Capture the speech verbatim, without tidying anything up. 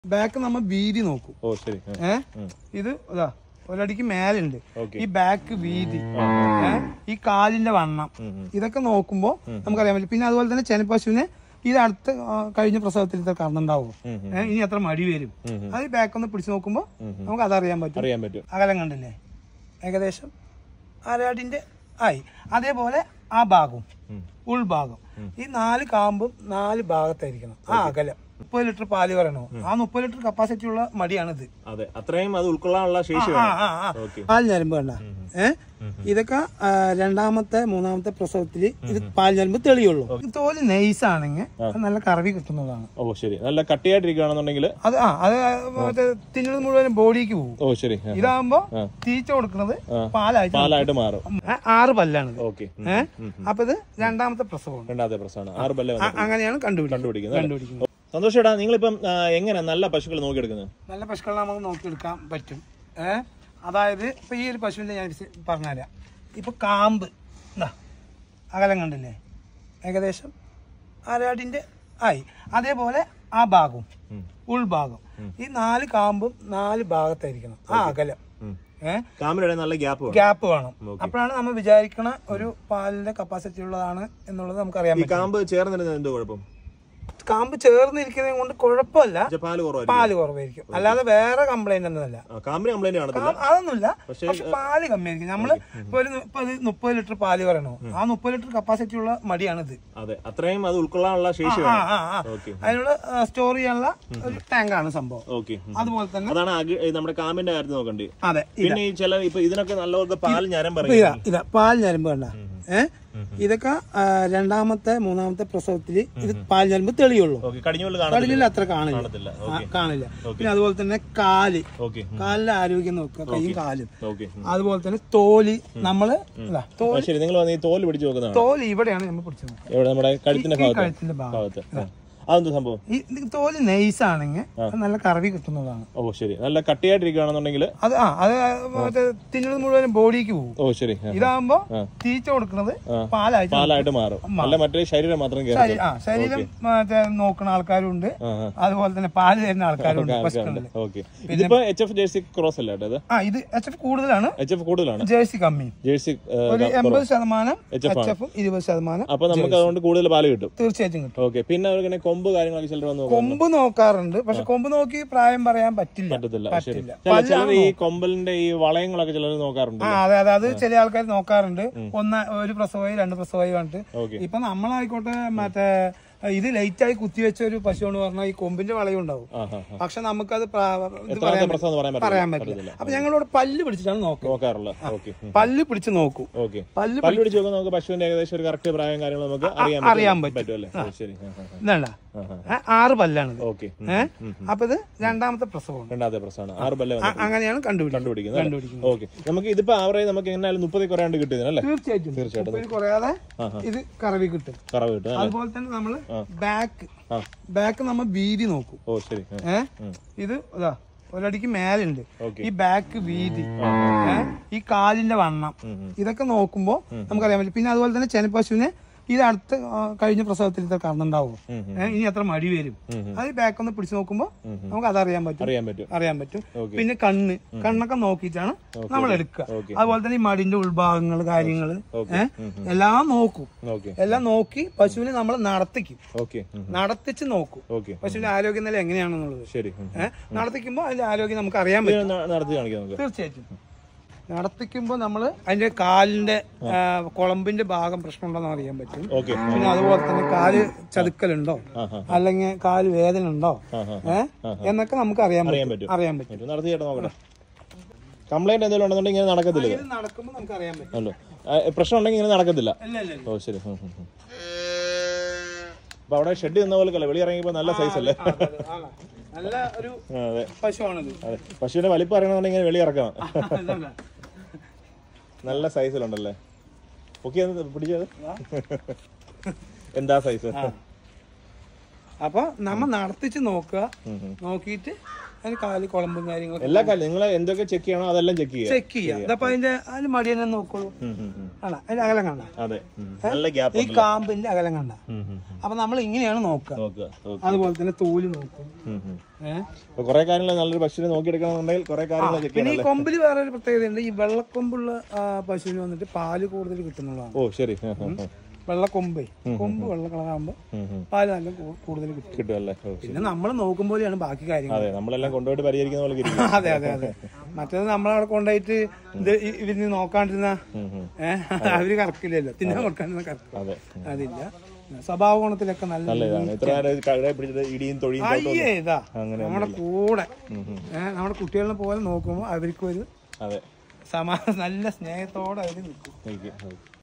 Back നമ്മൾ വീതി നോക്കും. ഏഹ് ഇത് ഇതാ ഒരടിക്ക് മേലുണ്ട്. ഈ ബാക്ക് വീതി, ഈ കാലിന്റെ വണ്ണം, ഇതൊക്കെ നോക്കുമ്പോ നമുക്കറിയാൻ പറ്റും. പിന്നെ അതുപോലെ തന്നെ ചെനപ്പശുവിനെ ഇത് അടുത്ത് കഴിഞ്ഞ പ്രസവത്തിൽ ഇത്ര കറന്നുണ്ടാവും, ഇനി എത്ര മടി വരും, അത് ബാക്ക് ഒന്ന് പിടിച്ചു നോക്കുമ്പോ നമുക്ക് അതറിയാൻ പറ്റും. അകലം കണ്ടില്ലേ, ഏകദേശം അരടിന്റെ ആയി. അതേപോലെ ആ ഭാഗവും ഉൾഭാഗം, ഈ നാല് കാമ്പും നാല് ഭാഗത്തായിരിക്കണം. ആ അകലം മുപ്പത് ലിറ്റർ പാല് പറയണോ, ആ മുപ്പത് ലിറ്റർ കപ്പാസിറ്റി ഉള്ള മടിയാണിത്. അത്രയും അത് ഉൾക്കൊള്ളാനുള്ള ശേഷി. പാൽ ഞരമ്പ് വേണ്ട. ഏഹ് ഇതൊക്കെ രണ്ടാമത്തെ മൂന്നാമത്തെ പ്രസവത്തില് ഇത് പാൽ ഞരമ്പ് തെളിയുള്ളൂ. തോല് നൈസ് ആണെങ്കിൽ നല്ല കറവി കിട്ടുന്നതാണ്. ഓ ശരി. നല്ല കട്ടിയായിട്ടിരിക്കുകയാണെന്നുണ്ടെങ്കിൽ അത് ആ അത് മറ്റേ തിന്നുന്നത് മുഴുവൻ ബോഡിക്ക് പോകും. ഓ ശരി. ഇതാകുമ്പോ തീറ്റ കൊടുക്കുന്നത് പാലായിട്ട് പാലായിട്ട് മാറും. ആറ് പല്ലാണ്. ഏഹ് അപ്പൊ ഇത് രണ്ടാമത്തെ പ്രസവം. രണ്ടാമത്തെ പ്രസവമാണ്. ആറ് പല്ല് അങ്ങനെയാണ് കണ്ടുപിടിക്കുന്നത് കണ്ടുപിടിക്കുന്നത് സന്തോഷേടാ, നിങ്ങളിപ്പം എങ്ങനെ നല്ല പശുക്കൾ നോക്കിയെടുക്കുന്നത്? നല്ല പശുക്കളെ നമുക്ക് നോക്കിയെടുക്കാൻ പറ്റും. ഏഹ് അതായത് ഇപ്പൊ ഈ ഒരു പശുവിന്റെ ഞാൻ പറഞ്ഞുതരാം. ഇപ്പൊ കാമ്പ് എന്താ അകലം കണ്ടില്ലേ, ഏകദേശം അരടിന്റെ ആയി. അതേപോലെ ആ ഭാഗവും ഉൾഭാഗം, ഈ നാല് കാമ്പും നാല് ഭാഗത്തായിരിക്കണം. ആ അകലം ഏഹ് നല്ല ഗ്യാപ്പ് ഗ്യാപ്പ് വേണം. അപ്പോഴാണ് നമ്മൾ വിചാരിക്കണ ഒരു പാലിന്റെ കപ്പാസിറ്റി ഉള്ളതാണ് എന്നുള്ളത് നമുക്ക് അറിയാം. കാമ്പ് ചേർന്നിരുന്നത് എന്തോ കുഴപ്പം? കാമ്പ് ചേർന്നിരിക്കുന്നത് കൊണ്ട് കുഴപ്പമില്ല, പാല് കുറവായിരിക്കും. അല്ലാതെ വേറെ കംപ്ലൈന്റ് ഒന്നുമല്ല, അതൊന്നുമില്ല. പക്ഷെ പാല് കമ്മിയായിരിക്കും. നമ്മള് ഇപ്പൊ ഒരു മുപ്പത് ലിറ്റർ പാല് പറയണോ, ആ മുപ്പത് ലിറ്റർ കപ്പാസിറ്റി ഉള്ള മടിയാണിത്. അത്രയും അത് ഉൾക്കൊള്ളാനുള്ള ശേഷി, അതിനുള്ള സ്റ്റോർ ചെയ്യാനുള്ള ഒരു ടാങ്കാണ് സംഭവം. അതുപോലെ തന്നെ നമ്മുടെ കാമ്പിന്റെ കാര്യത്തിൽ നോക്കണ്ടേ. അതെ. പിന്നെ ചില ഇപ്പൊ ഇതിനൊക്കെ നല്ല പാൽ ഞരമ്പ് ഇതാ പാൽ ഞരമ്പ് വേണ്ട. ഏഹ് ഇതൊക്കെ രണ്ടാമത്തെ മൂന്നാമത്തെ പ്രസവത്തില് ഇത് പാൽ ഞരമ്പ് തെളിയുള്ളൂ. കടിഞ്ഞില്ല അത്ര കാണില്ല കാണില്ല പിന്നെ അതുപോലെ തന്നെ കാല്, കാലിന്റെ ആരോഗ്യം നോക്കുക, കൈയും കാലും. അതുപോലെ തന്നെ തോല്, നമ്മള് തോല് പിടിച്ചു നോക്കുന്നതാണ്. തോല് ഇവിടെയാണ് നമ്മൾ പിടിച്ചത്, കഴുത്തിന്റെ ഭാഗത്ത്. ഈ തോല് നൈസ് ആണെങ്കിൽ നല്ല കറവി കിട്ടുന്നതാണ്. ഓ ശരി. നല്ല കട്ടിയായിട്ടിരിക്കുകയാണെന്നുണ്ടെങ്കിൽ അത് ആ അത് മറ്റേ തിന്നുന്നത് മുഴുവൻ ബോഡിക്ക് പോകും. ഓ ശരി. ഇതാകുമ്പോ തീറ്റ കൊടുക്കുന്നത് പാലായിട്ട് പാലായിട്ട് മാറും. അല്ല മറ്റേ ശരീരം മാത്രം ശരീരം മറ്റേ നോക്കുന്ന ആൾക്കാരുണ്ട്, അതുപോലെ തന്നെ പാല് തരുന്ന ആൾക്കാരുണ്ട് പശുക്കളിൽ. ഇതിപ്പോ എച്ച് എഫ് ജേഴ്സി ക്രോസ് അല്ലേ? ആ ഇത് എച്ച് എഫ് കൂടുതലാണ്, എച്ച് എഫ് കൂടുതലാണ്, ജേഴ്സി കമ്മി. ജേഴ്സി ഒരു എൺപത് ശതമാനം എച്ച് എഫും ഇരുപത് ശതമാനം. അപ്പൊ നമുക്ക് അതുകൊണ്ട് കൂടുതൽ പാല് കിട്ടും. തീർച്ചയായിട്ടും കിട്ടും. ഓക്കെ. പിന്നെ കൊമ്പ് കാര്യങ്ങളൊക്കെ ചിലർ കൊമ്പ് നോക്കാറുണ്ട്, പക്ഷെ കൊമ്പ് നോക്കി പ്രായം പറയാൻ പറ്റില്ല. പറ്റില്ല. ഈ കൊമ്പലിന്റെ ഈ വളയങ്ങളൊക്കെ ചിലർ നോക്കാറുണ്ട്. അതെ അതെ, അത് ചില ആൾക്കാർ നോക്കാറുണ്ട്. ഒന്ന് ഒരു പ്രസവമായി രണ്ട് പ്രസവമായി പറഞ്ഞിട്ട്. ഇപ്പൊ നമ്മളായിക്കോട്ടെ മറ്റേ ഇത് ലൈറ്റ് ആയി കുത്തിവെച്ച ഒരു പശു എന്ന് പറഞ്ഞാൽ ഈ കൊമ്പിന്റെ വളയും ഉണ്ടാവും, പക്ഷെ നമുക്കത് പറയാൻ പറ്റില്ല. അപ്പൊ ഞങ്ങളിവിടെ പല്ല് പിടിച്ചിട്ടാണ് നോക്കാറുള്ളത്. പല്ല് പിടിച്ച് നോക്കും. പല്ല് പിടിച്ച് നമുക്ക് പശുവിന്റെ ഏകദേശം ഒരു കറക്റ്റ് പ്രായം കാര്യങ്ങൾ നമുക്ക് അറിയാൻ പറ്റും. ഇതല്ല ആറ് പല്ലാണ്. ഏഹ് അപ്പൊ ഇത് രണ്ടാമത്തെ പ്രസവം. രണ്ടാമത്തെ പ്രസവമാണ്. ആറ് പല്ല് അങ്ങനെയാണ് കണ്ടുപിടിക്കുന്നത്. ഓക്കെ. നമുക്ക് ഇതിപ്പോ ആവറേജ് നമുക്ക് എങ്ങനെയാലും മുപ്പത് കുറയാണ്ട് കിട്ടുന്നല്ലേ? തീർച്ചയായിട്ടും തീർച്ചയായിട്ടും കുറയാതെ ഇത് കറവി കിട്ടും. കറവി കിട്ടും. അതുപോലെ തന്നെ നമ്മള് ബാക്ക് ബാക്ക് നമ്മൾ വീതി നോക്കും. ഓ ശരി. ഏഹ് ഇത് ഇതാ ഒരടിക്ക് മേലുണ്ട്. ഈ ബാക്ക് വീതി, ഈ കാലിന്റെ വണ്ണം, ഇതൊക്കെ നോക്കുമ്പോ നമുക്കറിയാൻ പറ്റും. പിന്നെ അതുപോലെ തന്നെ ചെനപ്പശുവിനെ ഇത് അടുത്ത് കഴിഞ്ഞ പ്രസവത്തിൽ ഇത്ര കറന്നുണ്ടാവും, ഇനി എത്ര മടി വരും, അത് ബാക്ക് ഒന്ന് പിടിച്ചു നോക്കുമ്പോ നമുക്ക് അതറിയാൻ പറ്റും അറിയാൻ പറ്റും പിന്നെ കണ്ണ് കണ്ണൊക്കെ നോക്കിയിട്ടാണ് നമ്മൾ എടുക്കുക. അതുപോലെ തന്നെ ഈ മടിന്റെ ഉൾഭാഗങ്ങൾ കാര്യങ്ങള് ഏഹ് എല്ലാം നോക്കും. എല്ലാം നോക്കി പശുവിനെ നമ്മൾ നടത്തിക്കും, നടത്തിച്ച് നോക്കും പശുവിന്റെ ആരോഗ്യ നില എങ്ങനെയാണെന്നുള്ളത്. ഏഹ് നടത്തിക്കുമ്പോ അതിന്റെ ആരോഗ്യം നമുക്ക് അറിയാൻ പറ്റും. തീർച്ചയായിട്ടും നടത്തിക്കുമ്പോ നമ്മള് അതിന്റെ കാലിന്റെ കുളമ്പിന്റെ ഭാഗം പ്രശ്നമുണ്ടോന്ന് അറിയാൻ പറ്റും. പിന്നെ അതുപോലെ തന്നെ കാല് ചതുക്കലുണ്ടോ അല്ലെങ്കിൽ കാല് വേദന ഉണ്ടോ ഏഹ് എന്നൊക്കെ നമുക്ക് അറിയാൻ പറ്റും അറിയാൻ പറ്റും കംപ്ലൈന്റ് എന്തെങ്കിലും ഉണ്ടെന്നുണ്ടെങ്കിൽ ഇങ്ങനെ നടക്കത്തില്ല. നടക്കുമ്പോൾ നമുക്ക് അറിയാൻ പറ്റും. പ്രശ്നം ഉണ്ടെങ്കിൽ ഇങ്ങനെ നടക്കത്തില്ല. ഓ ശരി. അപ്പൊ അവിടെ ഷെഡ് നിന്ന പോലെ വെളി ഇറങ്ങിയപ്പോ നല്ല സൈസ് അല്ലേ? നല്ല ഒരു പശുവാണിത്. അതെ, പശുവിന്റെ വലിപ്പം അറിയണമെന്നുണ്ടെങ്കിൽ വെളി ഇറക്കണം. നല്ല സൈസിലുണ്ടല്ലേ? ഓക്കെ, പിടിച്ചത് എന്താ സൈസ്? അപ്പൊ നമ്മ നടത്തിച്ച് നോക്കുക, നോക്കിയിട്ട് അതിന് കാല് കുളമ്പും കാര്യങ്ങളൊക്കെ എല്ലാ കാര്യം നിങ്ങൾ എന്തൊക്കെ ചെക്ക് ചെയ്യണോ അതെല്ലാം ചെക്ക് ചെയ്യാം. ചെക്ക് ചെയ്യാം. അതപ്പോ അതിന്റെ അതിന് മടി തന്നെ നോക്കുള്ളൂ. ആണോ അതിന്റെ അകലം കണ്ട, അതെ, നല്ല ഗ്യാപ്പ്. ഈ കാമ്പിന്റെ അകലം കണ്ട. അപ്പൊ നമ്മൾ ഇങ്ങനെയാണ് നോക്കുക. അതുപോലെ തന്നെ തോല് നോക്കും. ഏഹ് കുറെ കാര്യങ്ങൾ നല്ലൊരു പശുവിനെ നോക്കിയെടുക്കണമെന്നുണ്ടെങ്കിൽ കുറെ കാര്യങ്ങൾ ചെക്ക് പിന്നെ ഈ കൊമ്പില് വേറെ ഒരു പ്രത്യേകതയുണ്ട്. ഈ വെള്ളക്കൊമ്പുള്ള പശുവിന് വന്നിട്ട് പാല് കൂടുതൽ കിട്ടുന്നതാണ്. ഓ ശരി. വെള്ളക്കൊമ്പേ കൊമ്പ് വെള്ള കളറാകുമ്പോ പാല് നല്ല കൂടുതൽ കിട്ടും കിട്ടും അല്ലേ. പിന്നെ നമ്മൾ നോക്കുമ്പോഴാണ് ബാക്കി കാര്യങ്ങൾ. അതെ, നമ്മളെല്ലാം കൊണ്ടുപോയിട്ട് പരിഹരിക്കുന്ന പോലെ. അതെ അതെ അതെ. മറ്റേത് നമ്മളവിടെ കൊണ്ടുപോയിട്ട് ഇത് ഇവരിന് നോക്കാണ്ടിരുന്ന ഏഹ് അവര് കറക്കില്ലല്ലോ, തിന്നാൻ കൊടുക്കാണ്ടിരുന്ന കറക്കും. അതില്ല. സ്വഭാവ ഗുണത്തിലൊക്കെ നല്ല അയ്യേ ഇതാ നമ്മുടെ കൂടെ ഏഹ് നമ്മുടെ കുട്ടികളെ പോലെ നോക്കുമ്പോ അവർക്കും ഒരു സമാ നല്ല സ്നേഹത്തോടെ അവര് നിൽക്കും.